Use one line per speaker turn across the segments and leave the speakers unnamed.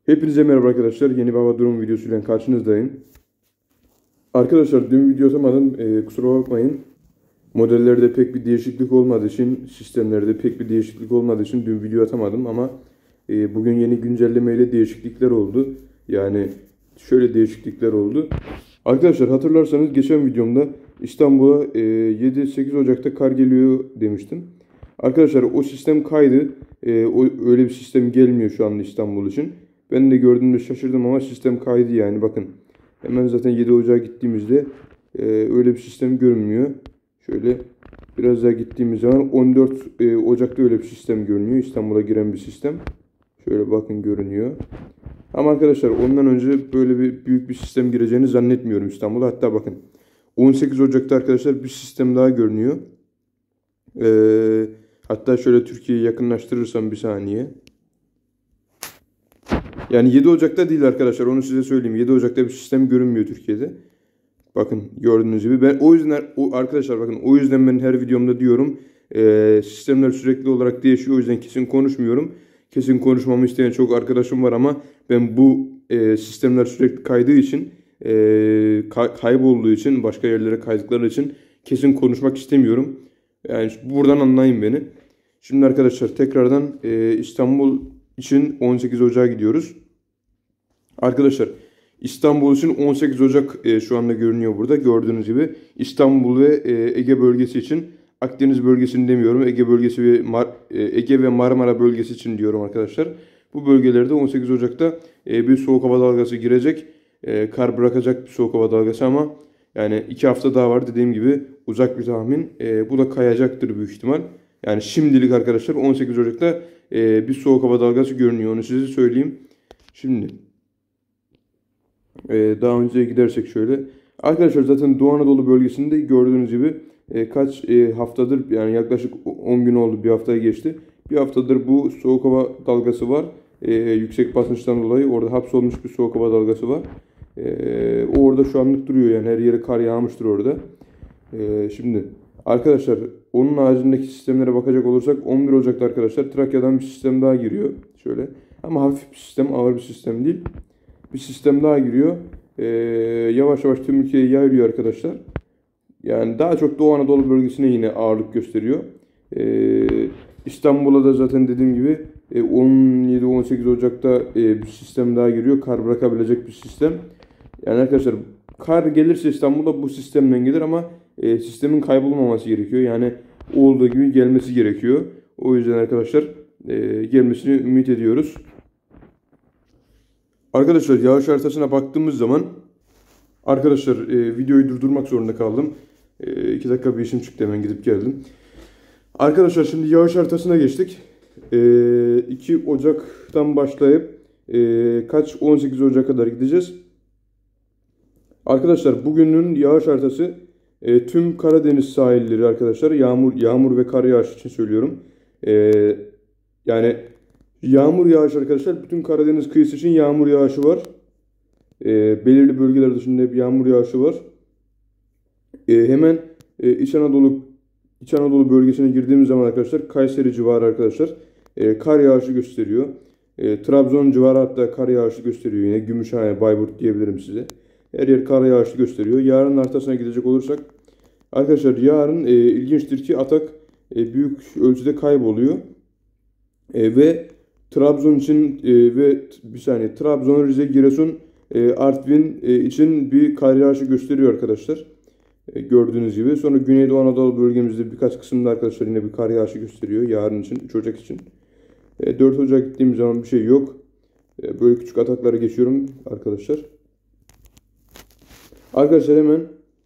Hepinize merhaba arkadaşlar. Yeni bir hava durum videosuyla karşınızdayım. Arkadaşlar dün video atamadım. Kusura bakmayın. Modellerde pek bir değişiklik olmadığı için, sistemlerde pek bir değişiklik olmadığı için dün video atamadım ama bugün yeni güncellemeyle değişiklikler oldu. Yani şöyle değişiklikler oldu. Arkadaşlar hatırlarsanız geçen videomda İstanbul'a 7-8 Ocak'ta kar geliyor demiştim. Arkadaşlar o sistem kaydı. Öyle bir sistem gelmiyor şu anda İstanbul için. Ben de gördüğümde şaşırdım ama sistem kaydı yani bakın. Hemen zaten 7 Ocak'a gittiğimizde öyle bir sistem görünmüyor. Şöyle biraz daha gittiğimiz zaman 14 Ocak'ta öyle bir sistem görünüyor. İstanbul'a giren bir sistem. Şöyle bakın görünüyor. Ama arkadaşlar ondan önce böyle bir büyük bir sistem gireceğini zannetmiyorum İstanbul'a. Hatta bakın 18 Ocak'ta arkadaşlar bir sistem daha görünüyor. Hatta şöyle Türkiye'yi yakınlaştırırsam bir saniye. Yani 7 Ocak'ta değil arkadaşlar, onu size söyleyeyim. 7 Ocak'ta bir sistem görünmüyor Türkiye'de. Bakın gördüğünüz gibi ben o yüzden arkadaşlar bakın o yüzden ben her videomda diyorum sistemler sürekli olarak değişiyor, o yüzden kesin konuşmuyorum. Kesin konuşmamı isteyen çok arkadaşım var ama ben bu sistemler sürekli kaydığı için kaybolduğu için başka yerlere kaydıkları için kesin konuşmak istemiyorum. Yani buradan anlayın beni. Şimdi arkadaşlar tekrardan İstanbul için 18 Ocak'a gidiyoruz. Arkadaşlar İstanbul için 18 Ocak şu anda görünüyor burada. Gördüğünüz gibi İstanbul ve Ege bölgesi için, Akdeniz bölgesini demiyorum. Ege bölgesi ve Ege ve Marmara bölgesi için diyorum arkadaşlar. Bu bölgelerde 18 Ocak'ta bir soğuk hava dalgası girecek. Kar bırakacak bir soğuk hava dalgası ama yani 2 hafta daha var dediğim gibi, uzak bir tahmin. Bu da kayacaktır büyük ihtimal. Yani şimdilik arkadaşlar 18 Ocak'ta bir soğuk hava dalgası görünüyor. Onu size söyleyeyim. Şimdi daha önceye gidersek şöyle. Arkadaşlar zaten Doğu Anadolu bölgesinde gördüğünüz gibi kaç haftadır, yani yaklaşık 10 gün oldu, bir haftaya geçti. Bir haftadır bu soğuk hava dalgası var. Yüksek basınçtan dolayı orada hapsolmuş bir soğuk hava dalgası var. O orada şu anlık duruyor, yani her yere kar yağmıştır orada. Şimdi arkadaşlar onun haricindeki sistemlere bakacak olursak 11 Ocak'ta arkadaşlar Trakya'dan bir sistem daha giriyor. Şöyle ama hafif bir sistem, ağır bir sistem değil. Bir sistem daha giriyor. Yavaş yavaş tüm ülkeye yayılıyor arkadaşlar. Yani daha çok Doğu Anadolu bölgesine yine ağırlık gösteriyor. İstanbul'a da zaten dediğim gibi 17-18 Ocak'ta bir sistem daha giriyor. Kar bırakabilecek bir sistem. Yani arkadaşlar kar gelirse İstanbul'a bu sistemden gelir ama sistemin kaybolmaması gerekiyor. Yani olduğu gibi gelmesi gerekiyor. O yüzden arkadaşlar gelmesini ümit ediyoruz. Arkadaşlar yağış haritasına baktığımız zaman arkadaşlar videoyu durdurmak zorunda kaldım. 2 dakika bir işim çıktı, hemen gidip geldim. Arkadaşlar şimdi yağış haritasına geçtik. 2 Ocak'tan başlayıp 18 Ocak'a kadar gideceğiz. Arkadaşlar bugünün yağış haritası tüm Karadeniz sahilleri arkadaşlar, yağmur ve kar yağışı için söylüyorum. Yani yağmur yağışı arkadaşlar, bütün Karadeniz kıyısı için yağmur yağışı var. Belirli bölgeler dışında hep yağmur yağışı var. Hemen İç Anadolu bölgesine girdiğimiz zaman arkadaşlar Kayseri civarı arkadaşlar kar yağışı gösteriyor. Trabzon civarı hatta kar yağışı gösteriyor yine. Gümüşhane, Bayburt diyebilirim size. Her yer kar yağışı gösteriyor. Yarın haritasına gidecek olursak arkadaşlar yarın ilginçtir ki Atak büyük ölçüde kayboluyor. Ve Trabzon için Trabzon, Rize, Giresun, Artvin için bir kar yağışı gösteriyor arkadaşlar. Gördüğünüz gibi. Sonra Güneydoğu Anadolu bölgemizde birkaç kısımda arkadaşlar yine bir kar yağışı gösteriyor yarın için, 3 Ocak için. 4 Ocak gittiğim zaman bir şey yok. Böyle küçük ataklara geçiyorum arkadaşlar. Arkadaşlar hemen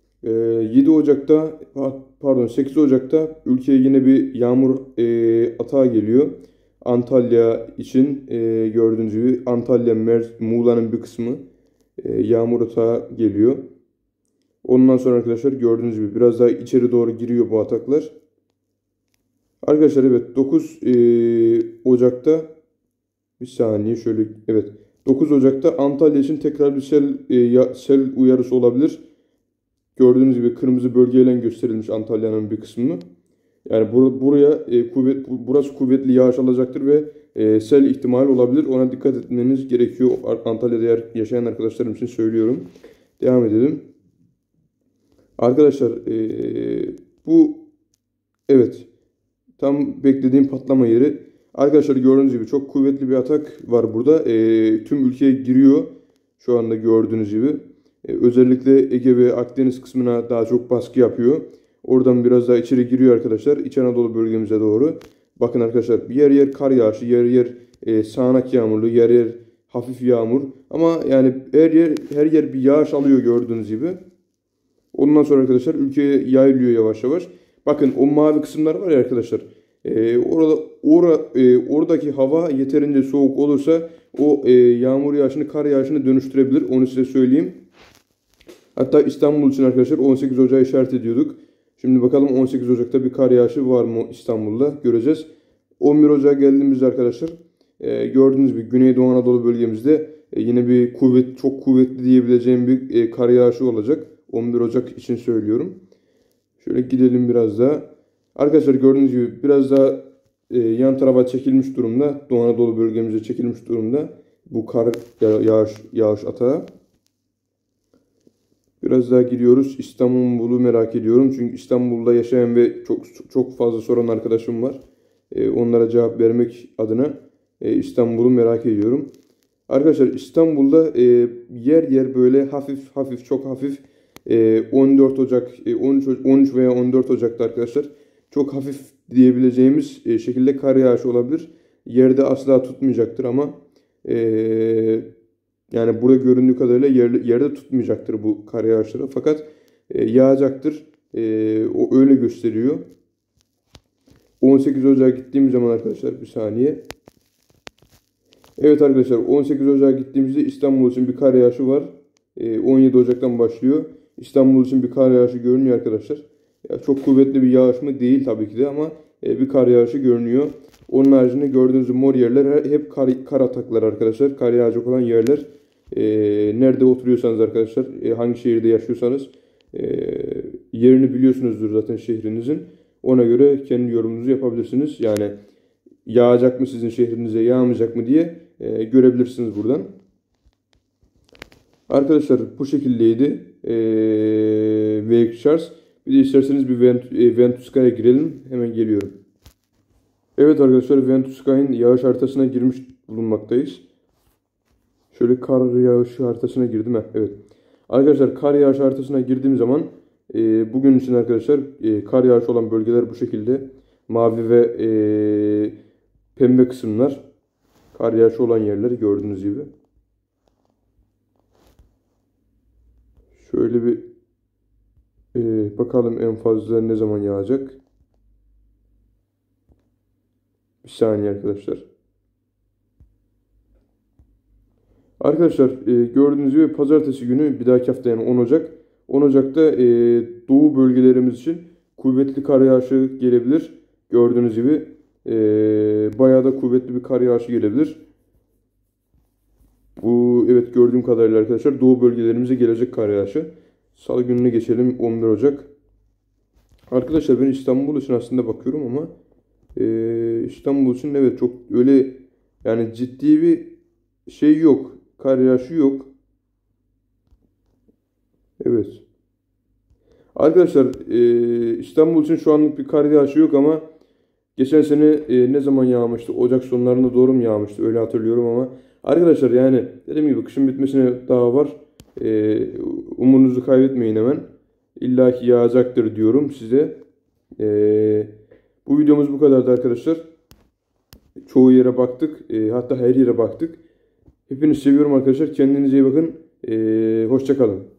8 Ocak'ta ülkeye yine bir yağmur atağı geliyor. Antalya için gördüğünüz gibi Antalya, Muğla'nın bir kısmı yağmur atağı geliyor. Ondan sonra arkadaşlar gördüğünüz gibi biraz daha içeri doğru giriyor bu ataklar. Arkadaşlar evet 9 Ocak'ta bir saniye şöyle, evet 9 Ocak'ta Antalya için tekrar bir sel uyarısı olabilir. Gördüğünüz gibi kırmızı bölgeyle gösterilmiş Antalya'nın bir kısmı. Yani buraya burası kuvvetli yağış alacaktır ve sel ihtimali olabilir. Ona dikkat etmeniz gerekiyor. Antalya'da yaşayan arkadaşlarım için söylüyorum. Devam edelim. Arkadaşlar bu evet tam beklediğim patlama yeri. Arkadaşlar gördüğünüz gibi çok kuvvetli bir atak var burada. Tüm ülkeye giriyor. Şu anda gördüğünüz gibi. Özellikle Ege ve Akdeniz kısmına daha çok baskı yapıyor. Oradan biraz daha içeri giriyor arkadaşlar. İç Anadolu bölgemize doğru. Bakın arkadaşlar yer yer kar yağışı, yer yer sağanak yağmurlu, yer yer hafif yağmur. Ama yani her yer bir yağış alıyor gördüğünüz gibi. Ondan sonra arkadaşlar ülkeye yayılıyor yavaş yavaş. Bakın o mavi kısımlar var ya arkadaşlar. Oradaki hava yeterince soğuk olursa o yağmur yağışını kar yağışını dönüştürebilir. Onu size söyleyeyim. Hatta İstanbul için arkadaşlar 18 Ocağı işaret ediyorduk. Şimdi bakalım 18 Ocak'ta bir kar yağışı var mı İstanbul'da göreceğiz. 11 Ocağı geldiğimizde arkadaşlar gördüğünüz gibi Güneydoğu Anadolu bölgemizde yine bir çok kuvvetli diyebileceğim bir kar yağışı olacak. 11 Ocak için söylüyorum. Şöyle gidelim biraz daha. Arkadaşlar gördüğünüz gibi biraz daha yan tarafa çekilmiş durumda. Doğu Anadolu bölgemize çekilmiş durumda. Bu kar yağış atağı. Biraz daha gidiyoruz. İstanbul'u merak ediyorum. Çünkü İstanbul'da yaşayan ve çok fazla soran arkadaşım var. Onlara cevap vermek adına İstanbul'u merak ediyorum. Arkadaşlar İstanbul'da yer yer böyle hafif çok hafif 14 Ocak 13 veya 14 Ocak'ta arkadaşlar çok hafif diyebileceğimiz şekilde kar yağışı olabilir. Yerde asla tutmayacaktır ama yani burada göründüğü kadarıyla yerde tutmayacaktır bu kar yağışları. Fakat yağacaktır. O öyle gösteriyor. 18 Ocağa gittiğimiz zaman arkadaşlar bir saniye. Evet arkadaşlar 18 Ocağa gittiğimizde İstanbul için bir kar yağışı var. 17 Ocak'tan başlıyor. İstanbul için bir kar yağışı görünüyor arkadaşlar. Ya çok kuvvetli bir yağış mı? Değil tabii ki de ama bir kar yağışı görünüyor. Onun haricinde gördüğünüz mor yerler hep kar atakları arkadaşlar. Kar yağacak olan yerler. Nerede oturuyorsanız arkadaşlar, hangi şehirde yaşıyorsanız yerini biliyorsunuzdur zaten şehrinizin. Ona göre kendi yorumunuzu yapabilirsiniz. Yani yağacak mı sizin şehrinize, yağmayacak mı diye görebilirsiniz buradan. Arkadaşlar bu şekildeydi Wake. Bir de isterseniz bir Ventusca'ya girelim. Hemen geliyorum. Evet arkadaşlar Ventusca'nın yağış haritasına girmiş bulunmaktayız. Şöyle kar yağışı haritasına girdim. Evet. Arkadaşlar kar yağışı haritasına girdiğim zaman bugün için arkadaşlar kar yağışı olan bölgeler bu şekilde. Mavi ve pembe kısımlar. Kar yağışı olan yerleri gördüğünüz gibi. Şöyle bir bakalım en fazla ne zaman yağacak. Bir saniye arkadaşlar. Arkadaşlar gördüğünüz gibi pazartesi günü bir dahaki hafta yani 10 Ocak. 10 Ocak'ta doğu bölgelerimiz için kuvvetli kar yağışı gelebilir. Gördüğünüz gibi bayağı da kuvvetli bir kar yağışı gelebilir. Bu evet gördüğüm kadarıyla arkadaşlar doğu bölgelerimize gelecek kar yağışı. Salı gününe geçelim 11 Ocak. Arkadaşlar ben İstanbul için aslında bakıyorum ama İstanbul için evet çok öyle yani ciddi bir şey yok. Kar yağışı yok. Evet. Arkadaşlar İstanbul için şu anlık bir kar yağışı yok ama geçen sene ne zaman yağmıştı? Ocak sonlarında doğru mu yağmıştı? Öyle hatırlıyorum ama. Arkadaşlar yani dediğim gibi kışın bitmesine daha var. Umudunuzu kaybetmeyin hemen. İlla ki yağacaktır diyorum size. Bu videomuz bu kadardı arkadaşlar. Çoğu yere baktık. Hatta her yere baktık. Hepinizi seviyorum arkadaşlar. Kendinize iyi bakın. Hoşça kalın.